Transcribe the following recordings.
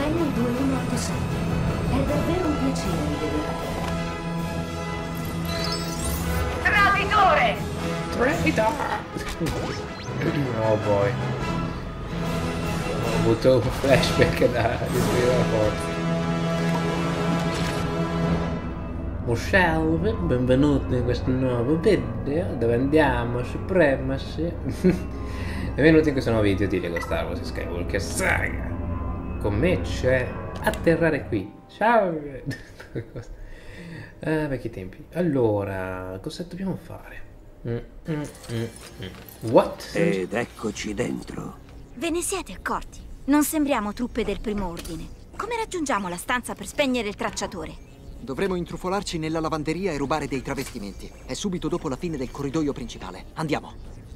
Premio 2186. È davvero un piacere rivederti. Traditore! Oh boy. Ho avuto un flashback da distruggere la porta. Michelle, benvenuti in questo nuovo video dove andiamo Supremacy. Benvenuti in questo nuovo video di Lego Star Wars Skywalker Saga. Con me c'è atterrare qui. Ciao. Vecchi tempi. Allora, cosa dobbiamo fare? What? Ed eccoci dentro. Ve ne siete accorti? Non sembriamo truppe del primo ordine. Come raggiungiamo la stanza per spegnere il tracciatore? Dovremo intrufolarci nella lavanderia e rubare dei travestimenti. È subito dopo la fine del corridoio principale. Andiamo.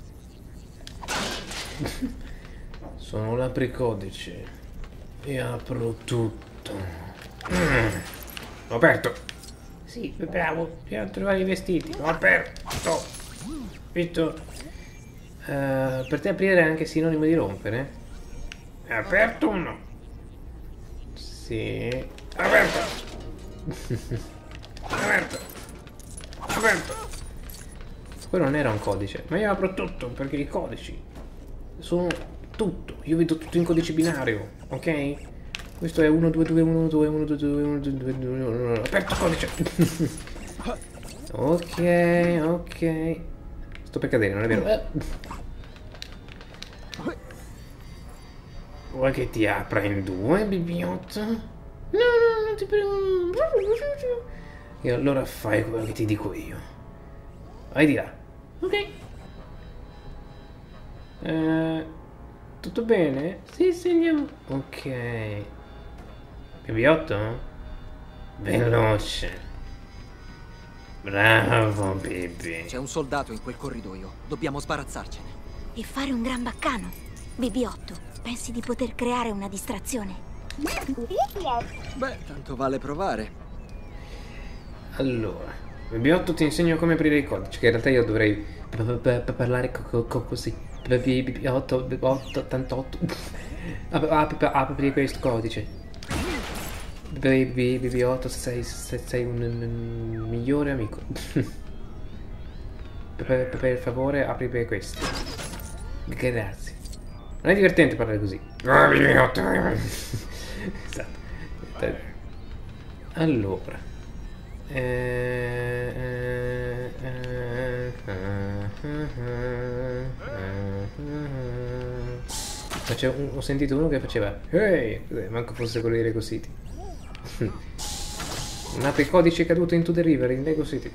Sono l'apricodice e apro tutto. L'ho aperto. Sì, bravo. Dobbiamo trovare i vestiti. L'ho aperto. Visto? Per te aprire è anche sinonimo di rompere? È aperto o no? Sì. Aperto. Aperto. Aperto. Quello non era un codice, ma io apro tutto perché i codici sono tutto. Io vedo tutto in codice binario, ok? Questo è 1 2 2 1 2 1 2 2 1 2 2 1 2. Aperto codice. Ok, ok. Sto per cadere, non è vero? Vuoi che ti apra in due, BB-8? No, no, non ti prego. E allora fai quello che ti dico io. Vai di là. Ok. Tutto bene? Sì, sì, andiamo. Ok. BB-8? Veloce. Bravo, Bibi. C'è un soldato in quel corridoio. Dobbiamo sbarazzarcene. E fare un gran baccano. BB-8, pensi di poter creare una distrazione? Beh, tanto vale provare. Allora, BB-8 ti insegno come aprire i codici, che in realtà io dovrei parlare così. BB-8, 88. Apri questo codice. BB-8, sei un migliore amico. Per favore, apri per questo. Grazie. Non è divertente parlare così. Esatto. Allora. Ho sentito uno che faceva hey, manco fosse quello di Lego City. Un apricodice caduto into the river in Lego City.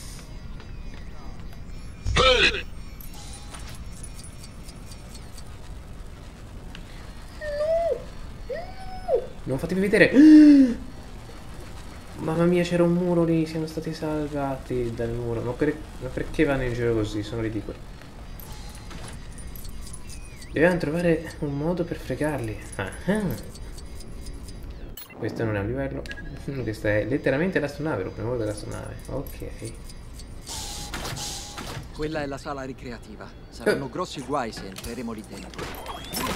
Non fatevi vedere. Mamma mia, c'era un muro lì. Siamo stati salvati dal muro. Ma perché vanno in giro così? Sono ridicoli. Dobbiamo trovare un modo per fregarli. Questo non è un livello. Questa è letteralmente l'astronave. Lo primo dell'astronave. Ok. Quella è la sala ricreativa. Saranno grossi guai se entreremo lì dentro.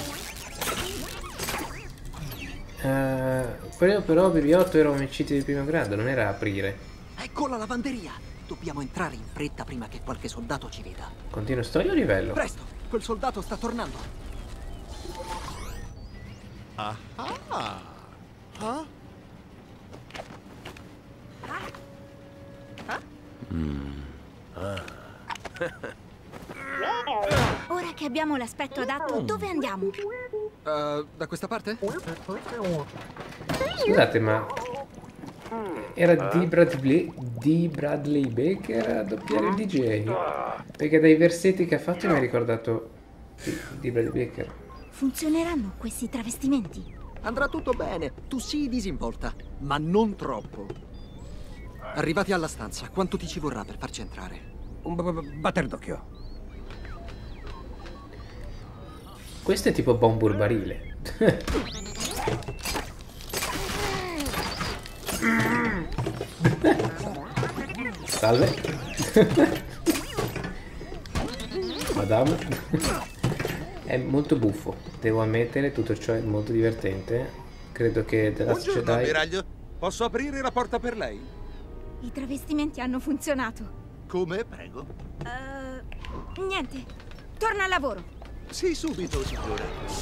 Quello però BB-8 era omicidio di primo grado, non era aprire. Ecco la lavanderia. Dobbiamo entrare in fretta prima che qualche soldato ci veda. Continua storia o livello? Presto, quel soldato sta tornando. Ah. Ora che abbiamo l'aspetto adatto, dove andiamo? Da questa parte? Scusate, ma era D. Bradley Baker a doppiare il DJ? Perché dai versetti che ha fatto mi ha ricordato D. Bradley Baker. Funzioneranno questi travestimenti? Andrà tutto bene. Tu sii disinvolta, ma non troppo. Arrivati alla stanza, quanto ti ci vorrà per farci entrare? Un batter d'occhio. Questo è tipo bombur barile. Salve. Madame. È molto buffo, devo ammettere, tutto ciò è molto divertente. credo che The Last Buongiorno, Jedi... ammiraglio. Posso aprire la porta per lei? I travestimenti hanno funzionato. Come? Prego. Niente. Torna al lavoro. Sì, subito, signore.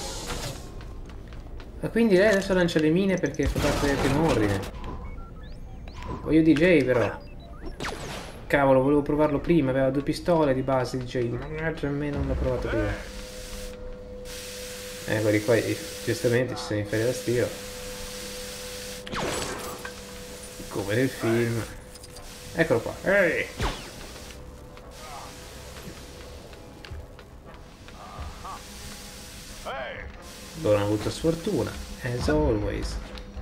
Ma quindi lei adesso lancia le mine perché fa parte del primo ordine. Voglio DJ però. Cavolo, volevo provarlo prima, aveva 2 pistole di base DJ. Mannaggia, a me non l'ho provato prima. Quelli qua giustamente ci sono in ferie da stiro. Come nel film. Eccolo qua. Ehi! Non ho avuto sfortuna, as always.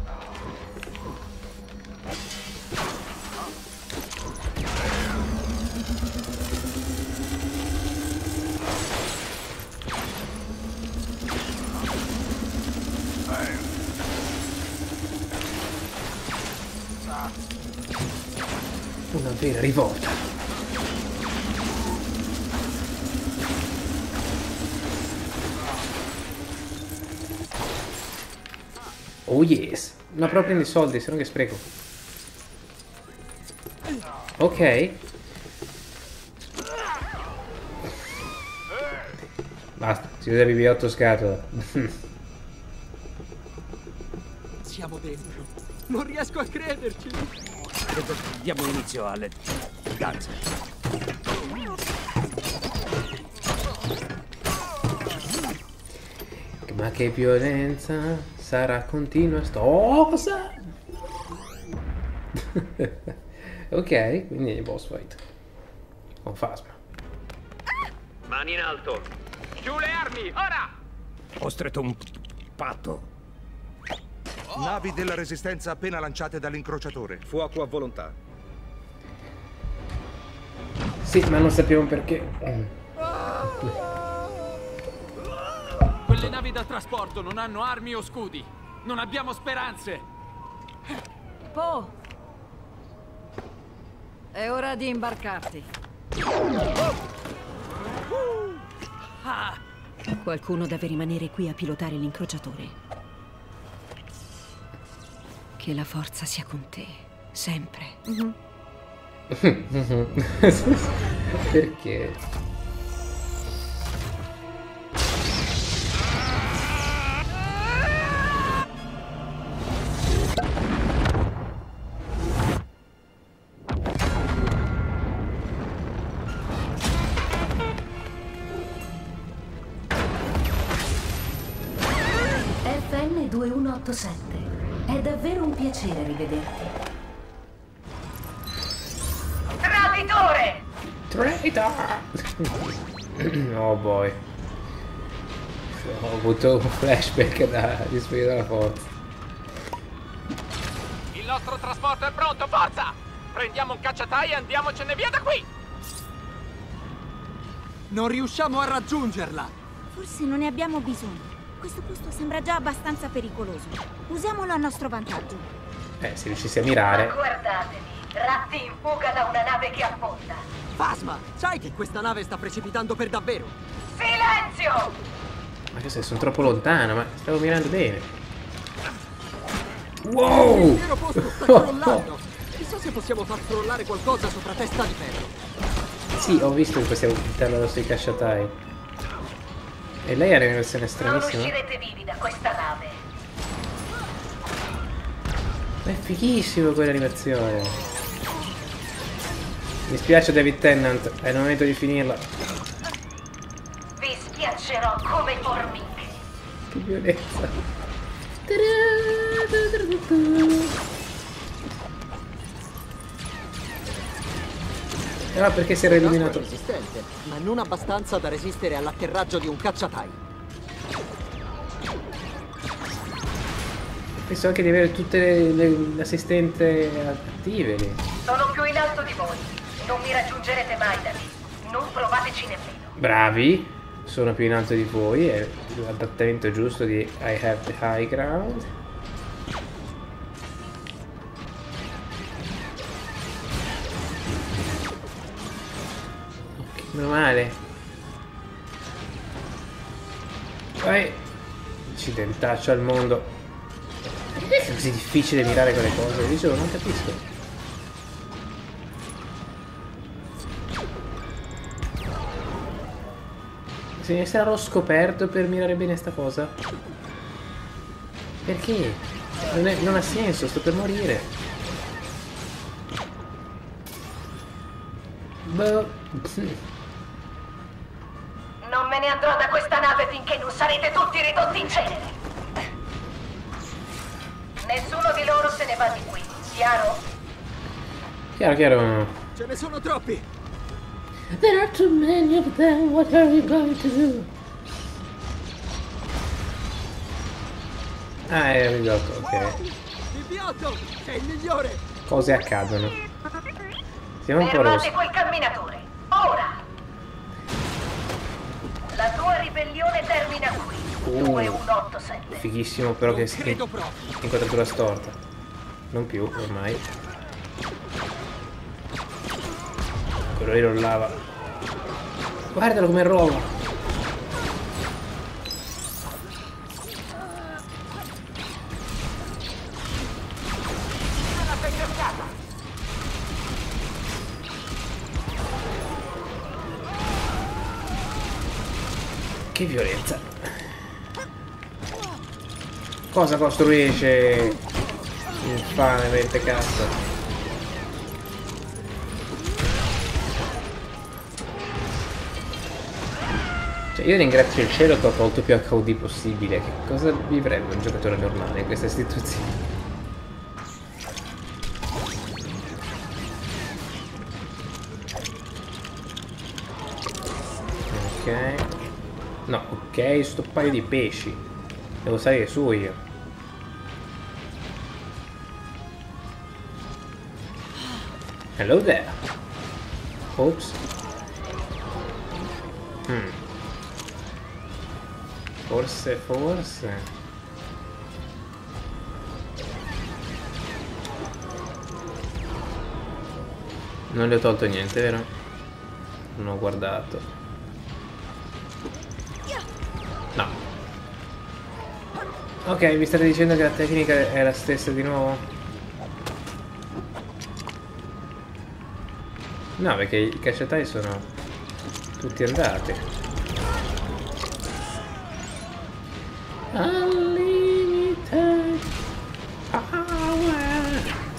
Una vera rivolta. Oh yes. No, però prendi i soldi, se no che spreco. Ok. Basta, si vede BB8 scatola. Siamo dentro. Non riesco a crederci. Credo diamo inizio alle danze. Ma che violenza sarà continua cosa? Ok, quindi è boss fight con Phasma. Mani in alto. Giù le armi, ora! Ho stretto un patto. Navi della Resistenza appena lanciate dall'incrociatore. Fuoco a volontà. Sì, ma non sappiamo perché. Quelle navi da trasporto non hanno armi o scudi. Non abbiamo speranze. Po, è ora di imbarcarti. Qualcuno deve rimanere qui a pilotare l'incrociatore. Che la forza sia con te, sempre. Perché? FN 2187. È davvero un piacere rivederti. Traditore! Traitor! Oh boy. Ho avuto un flashback di Spirito della Forza. Il nostro trasporto è pronto, forza! Prendiamo un cacciatai e andiamocene via da qui! Non riusciamo a raggiungerla. Forse non ne abbiamo bisogno. Questo posto sembra già abbastanza pericoloso. Usiamolo a nostro vantaggio. Se riuscissi a mirare. Guardatevi, ratti in fuga da una nave che affonda. Phasma, sai che questa nave sta precipitando per davvero? Silenzio! Ma che sei, sono troppo lontano, ma stavo mirando bene. Wow! L'intero posto sta crollando. Chissà se possiamo far crollare qualcosa sopra testa di ferro. Sì, ho visto che possiamo buttarlo addosso ai cacciatai. E lei ha un'animazione Non stranissima. uscirete vivi da questa nave. Ma è fighissimo quell'animazione. Mi spiace David Tennant, è il momento di finirla. Vi schiaccerò come formiche. Che violenza. Ah, perché si era illuminato? Resistente, ma non abbastanza da resistere all'atterraggio di un cacciatai. Penso anche di avere tutte le assistente attive lì. Sono più in alto di voi. Non mi raggiungerete mai da lì. Non provateci nemmeno. Bravi, sono più in alto di voi, è l'adattamento giusto di I have the high ground. Ok, meno male. Vai. Incidentaccio al mondo. Perché è così difficile mirare quelle cose? Dicevo, non capisco. Se sarò scoperto per mirare bene sta cosa? Perché? Non ha senso, sto per morire. Boh. Non me ne andrò da questa nave finché non sarete tutti ridotti in cenere. Nessuno di loro se ne va di qui, chiaro? Chiaro, chiaro. Ce ne sono troppi! There are too many of them, what are we going to do? Ah, è arrivato, ok. Idiotto! Sei il migliore! Cose accadono. Siamo un po' rossi. Fermate quel camminatore, ora! La tua ribellione termina qui. 2187. Fighissimo però che si inquadratura storta. Non più, ormai. Quello lì rollava. Guardalo come rolla. Che violenza. Cosa costruisce? Infame mentecazzo. Cioè, io ringrazio il cielo che ho tolto più HUD possibile. Che cosa vivrebbe un giocatore normale in questa istituzione? Ok. No, ok, sto paio di pesci. Devo salire su io. Hello there. Oops. Forse. Non le ho tolto niente, vero? Non ho guardato. No. Ok, mi state dicendo che la tecnica è la stessa di nuovo? No, perché i cacciatai sono tutti andati. Unlimited power.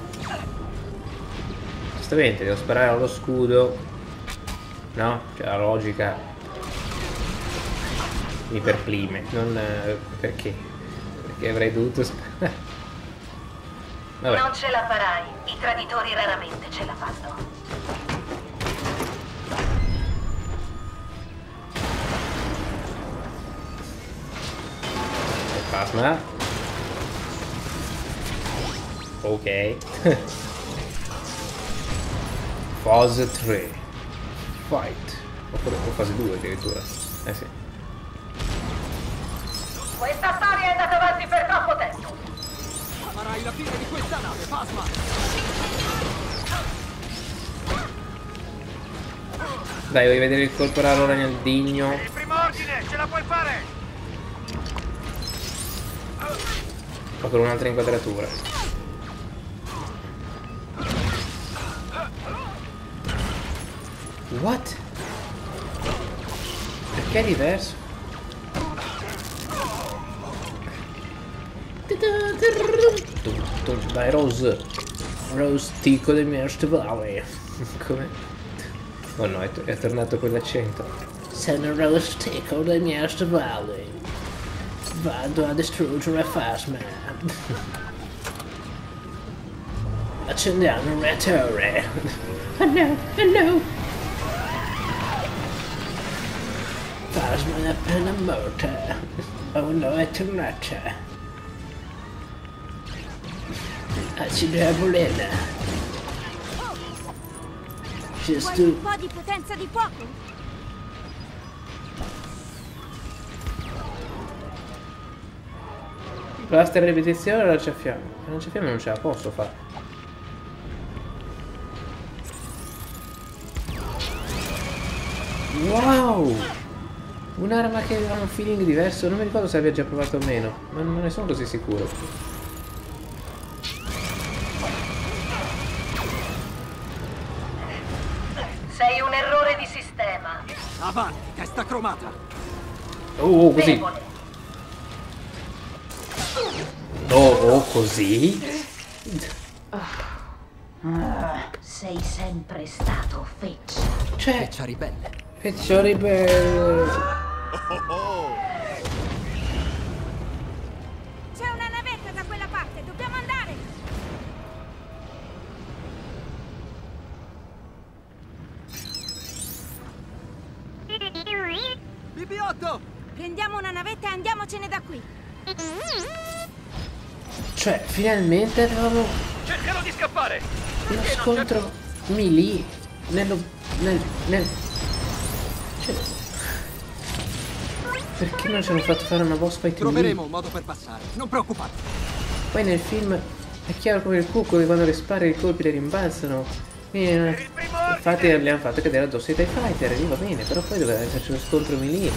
Giustamente devo sparare allo scudo. No? Cioè la logica mi perplime. Non perché? Perché avrei dovuto sparare. Vabbè. Non ce la farai. I traditori raramente ce la fanno. Plasma. Ok. Fase 3. Fight. Oppure fase 2 addirittura. Eh sì. Questa storia è andata avanti per troppo tempo. Farai la fine di questa nave, Phasma! Dai, vuoi vedere il colpo raro nel digno? Il primo ordine, ce la puoi fare! O con un'altra inquadratura. What? Perché è diverso? Dai, Rose. Rose, ticco del mio stivale. Come? Oh no, è tornato quell'accento. Sono Rose, ticco del mio stivale. Vado a distruggere Phasma. Accendiamo il reattore. Oh no, oh no. Phasma è appena morta. Oh no, è tornata. Accidere la bolena. Vuoi un po' di potenza di fuoco? Basta la ripetizione o lanciafiamme? La lanciafiamme non ce la posso fare. Wow! Un'arma che ha un feeling diverso. Non mi ricordo se abbia già provato o meno. Ma non ne sono così sicuro. testa cromata. Così. Debole. Così? Sei sempre stato feccia. Cioè, Feccia ribelle. feccia ribelle. C'è una navetta da quella parte, dobbiamo andare! BB-8! Prendiamo una navetta e andiamocene da qui. Cioè, finalmente avevamo Cercherò di scappare. uno scontro melee nel... Cioè, perché non ci hanno fatto fare una boss fight melee? Troveremo un modo per passare, non preoccuparti. Poi nel film è chiaro come il cucco che quando le spari i colpi le rimbalzano. Infatti le hanno fatto cadere addosso ai TIE Fighter e lì va bene, però poi doveva esserci uno scontro melee.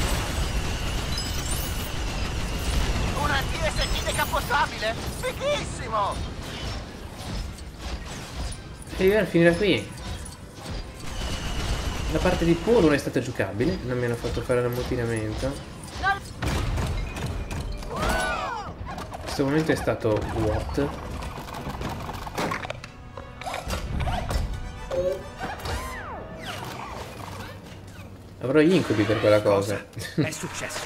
Una TST decapottabile! Fighissimo! E ora finirà qui. La parte di Po non è stata giocabile, non mi hanno fatto fare l'ammutinamento. Questo momento è stato what? Avrò gli incubi per quella cosa. È successo?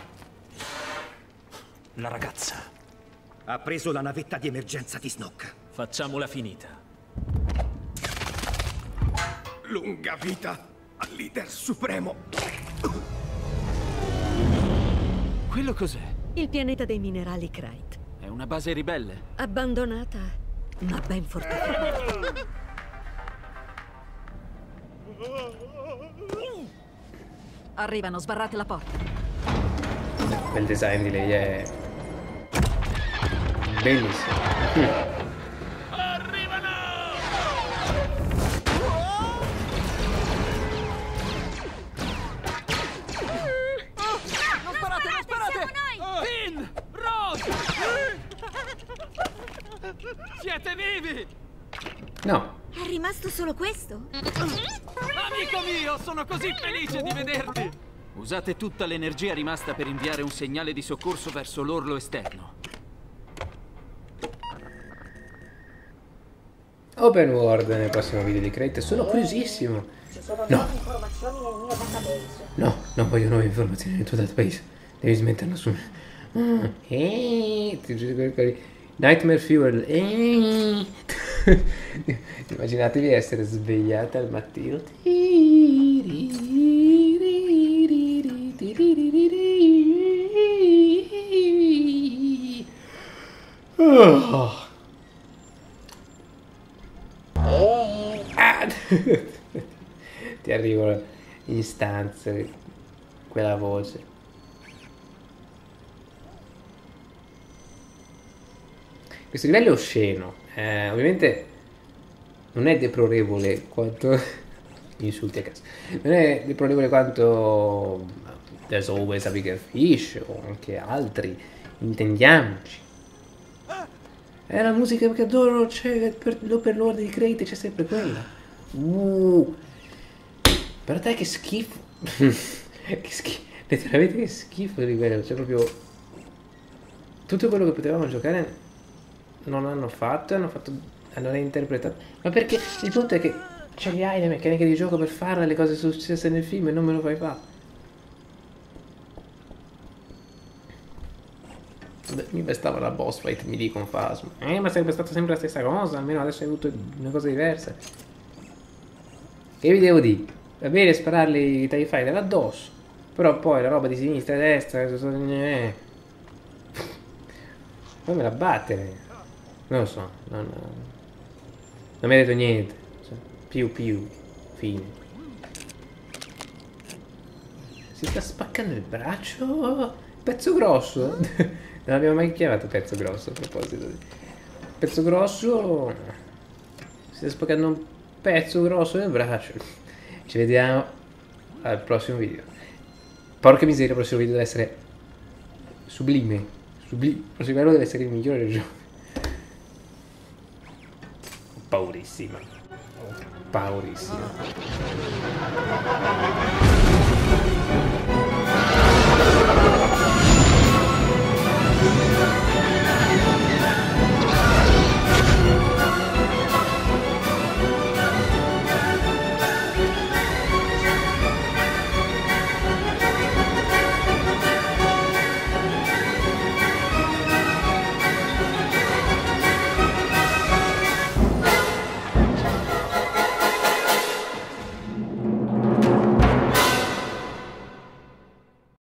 La ragazza ha preso la navetta di emergenza di Snoke. Facciamola finita. Lunga vita al leader supremo. Quello cos'è? Il pianeta dei minerali Krayt. È una base ribelle. Abbandonata, ma ben fortificata. Arrivano, sbarrate la porta. Quel design di lei è bellissimo. Non sparate, non sparate! Finn! Rose! Siete vivi! No. È rimasto solo questo? Amico mio, sono così felice di vederti! Usate tutta l'energia rimasta per inviare un segnale di soccorso verso l'orlo esterno. Open world nel prossimo video di Krayt. Sono curiosissimo. No. No, non voglio nuove informazioni nel tuo database. Devi smetterla su. Nightmare Fuel. Immaginatevi essere svegliate al mattino. Oh. Ti arrivano in stanze quella voce. Questo livello è osceno, ovviamente non è deplorevole quanto insulti a caso, non è deplorevole quanto There's Always a Bigger Fish o anche altri, intendiamoci. È la musica che adoro, c'è per l'Open di Krayt, c'è sempre quella. Per te che schifo. Che schifo, letteralmente che schifo il livello, c'è proprio tutto quello che potevamo giocare non hanno fatto, hanno reinterpretato. Ma perché il punto è che ce li hai le meccaniche di gioco per fare le cose successe nel film e non me lo fai fare. Mi bastava la boss fight melee con Phasma. Ma sarebbe stata sempre la stessa cosa, almeno adesso hai avuto una cosa diversa. Che vi devo dire? Va bene spararli i TIE Fighter addosso, però poi la roba di sinistra e destra poi me la battere. Non lo so, non mi ha detto niente. Cioè, più, fine. Si sta spaccando il braccio. Pezzo grosso. Non abbiamo mai chiamato pezzo grosso a proposito. Pezzo grosso. Si sta spaccando un pezzo grosso del braccio. Ci vediamo al prossimo video. Porca miseria, il prossimo video deve essere sublime. Il prossimo video deve essere il migliore del gioco. Paurissima. Paurissima.